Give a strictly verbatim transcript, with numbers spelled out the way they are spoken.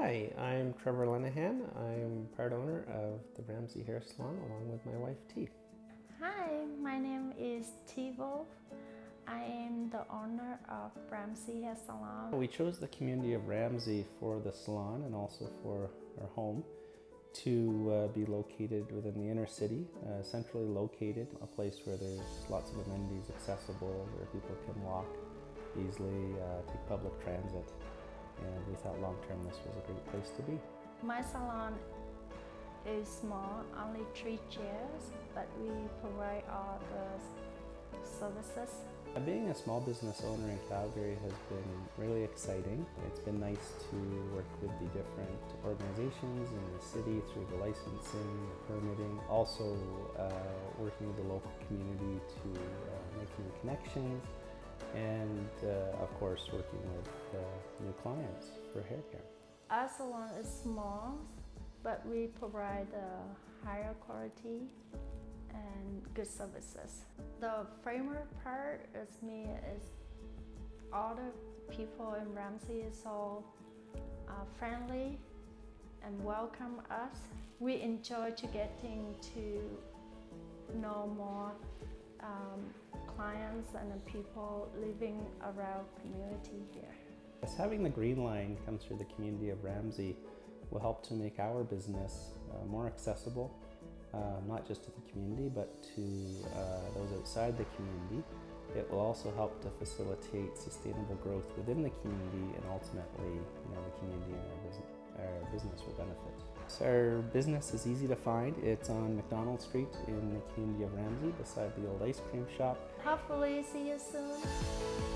Hi, I'm Trevor Lenehan. I'm part owner of the Ramsay Hair Salon along with my wife T. Hi, my name is T. Wolf. I am the owner of Ramsay Hair Salon. We chose the community of Ramsay for the salon and also for our home to uh, be located within the inner city, uh, centrally located, a place where there's lots of amenities accessible, where people can walk easily, uh, take public transit. And we thought long term this was a great place to be. My salon is small, only three chairs, but we provide all the services. Being a small business owner in Calgary has been really exciting. It's been nice to work with the different organizations in the city through the licensing, the permitting, also uh, working with the local community to uh, make new connections, and uh, of course working with uh, new clients for hair care. Our salon is small, but we provide a higher quality and good services. The favorite part is me is all the people in Ramsay is so uh, friendly and welcome us. We enjoy to getting to know more um, clients and the people living around community here. Yes, having the green line come through the community of Ramsay will help to make our business uh, more accessible, uh, not just to the community but to uh, those outside the community. It will also help to facilitate sustainable growth within the community, and ultimately, you know, the community and our business, our business will benefit. So our business is easy to find. It's on MacDonald Street in the community of Ramsay beside the old ice cream shop. Hopefully see you soon.